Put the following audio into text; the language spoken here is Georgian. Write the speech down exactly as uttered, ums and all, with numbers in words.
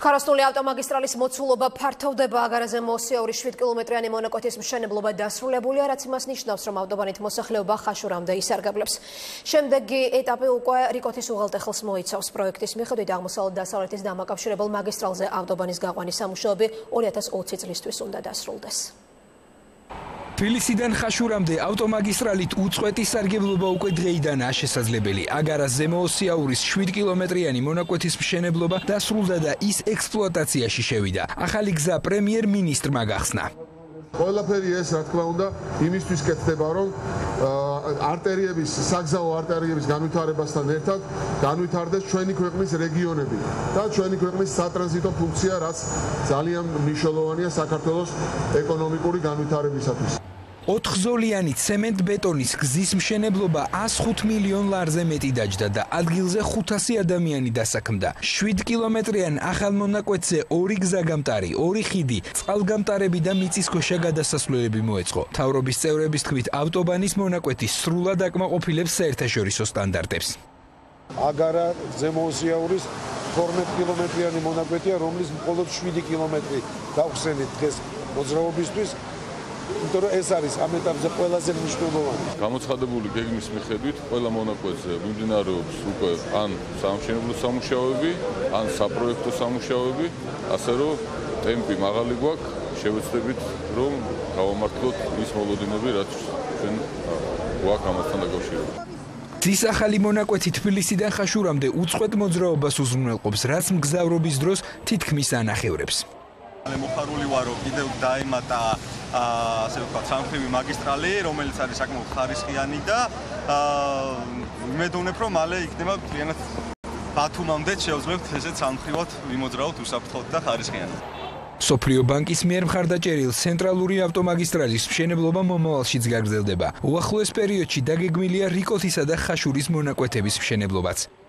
Ქარასტული ავტომაგისტრალის მოცულობა ფართოვდება. აგარაზე მოსიაური შვიდ კილომეტრიანი მონაკვეთის მშენებლობა დასრულებულია, რაც იმას ნიშნავს, რომ ავტობანით მოსახლეობა ხაშურამდე ისარგებლებს. შემდეგი ეტაპი უკვე რიკოთის უღელტეხილს მოიცავს. პროექტის მიხედვით აღმოსავლეთ-დასავლეთის დამაკავშირებელ მაგისტრალზე ავტობანის გაყვანის სამუშაოები ორი ათას ოცი წლისთვის უნდა დასრულდეს. თბილისიდან ხაშურამდე ავტომაგისტრალით უწყვეტი სარგებლობა უკვე დღეიდანაა შესაძლებელი. აგარას ზემოოსიაურის შვიდ კილომეტრიანი მონაკვეთის მშენებლობა დასრულდა და ის ექსპლუატაციაში შევიდა. ახალი გზა პრემიერ-მინისტრმა გახსნა. ყველაფერი ეს, რა თქმა უნდა, იმისთვის კეთდება, რომ არტერიების, საგზაო არტერიების განვითარებასთან ერთად განვითარდეს ჩვენი ქვეყნის რეგიონები და ჩვენი ქვეყნის სატრანზიტო ფუნქცია, რაც ძალიან მნიშვნელოვანია საქართველოს ეკონომიკური განვითარებისათვის. ოთხზოლიანი ცემენტ-ბეტონის გზის მშენებლობა ას ხუთ მილიონ ლარზე მეტი დაჯდა და ადგილზე ხუთასი ადამიანი დასაქმდა. შვიდ კილომეტრიან ახალ მონაკვეთზე ორი გზაგამტარი, ორი ხიდი, წყალგამტარები და მიწისქვეშა გადასასვლელები მოეწყო. მთავრობის წევრების თქმით, ავტობანის მონაკვეთი სრულად აკმაყოფილებს საერთაშორისო სტანდარტებს. აგარა ზემოოსიაურის თორმეტ კილომეტრიანი მონაკვეთია, რომლის მხოლოდ შვიდი კილომეტრი გავხსენით დღეს მოძრაობისთვის. იმიტომ რომ ეს არის ამ ეტაპზე ყველაზე მნიშვნელოვანი. გამოცხადებული გეგმის მიხედვით ყველა მონაკვეთზე მიმდინარეობს უკვე ან სამშენებლო სამუშაოები, ან საპროექტო სამუშაოები, ასე რომ ტემპი მაღალი გვაქვს, შევეცდებით რომ გავამართლოთ ის მოლოდინები, რაც ჩვენ გვაქვს ამასთან დაკავშირებით. გზის ახალი მონაკვეთი თბილისიდან ხაშურამდე უწყვეტ მოძრაობას უზრუნველყოფს, რაც მგზავრობის დროს თითქმის ანახევრებს. მოხარული ვარო კიდევ დაემატა ასე ვთქვათ სამხრივი მაგისტრალი, რომელიც არის საკმაოდ ხარისხიანი და ვიმედოვნებ, რომ მალე იქნება მთლიანად ბათუმამდე შევძლებთ ესეც სამხრივად ვიმოძრაოთ უსაფრთხოდ და ხარისხიანად. სოფლიო ბანკის მიერ მხარდაჭერილ ცენტრალური ავტომაგისტრალის მშენებლობა მომავალშიც გაგრძელდება. უახლოეს პერიოდში დაგეგმილია რიკოთისა და ხაშურის მონაკვეთების მშენებლობაც.